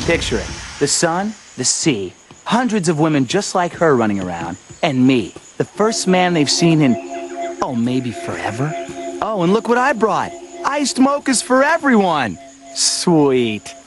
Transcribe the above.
Picture it. The sun, the sea, hundreds of women just like her running around, and me, the first man they've seen in, oh, maybe forever? Oh, and look what I brought. Iced mochas for everyone. Sweet.